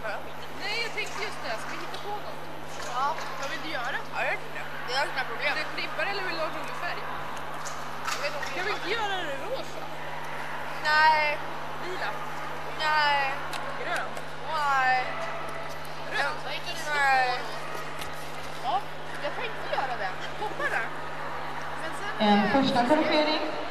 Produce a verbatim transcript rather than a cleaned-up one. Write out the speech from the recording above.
Nej, jag tänkte just det. Ska vi hitta på något? Ja. Vad vill du göra? Ja, jag vet inte. Det är inga problem. Vill du klippa eller vill du ha rolig färg? Jag vet inte. Kan vi inte göra det rosa? Nej. Lila? Nej. Grön? Nej. Röd? Nej. Ja, jag tänkte göra det. Hoppa där. Men sen... En första korrigering.